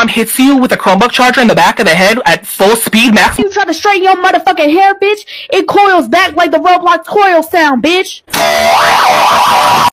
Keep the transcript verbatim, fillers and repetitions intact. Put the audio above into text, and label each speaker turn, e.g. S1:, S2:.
S1: mom hits you with a Chromebook charger in the back of the head at full speed max.
S2: You try to straighten your motherfucking hair, bitch, it coils back like the Roblox coil sound, bitch.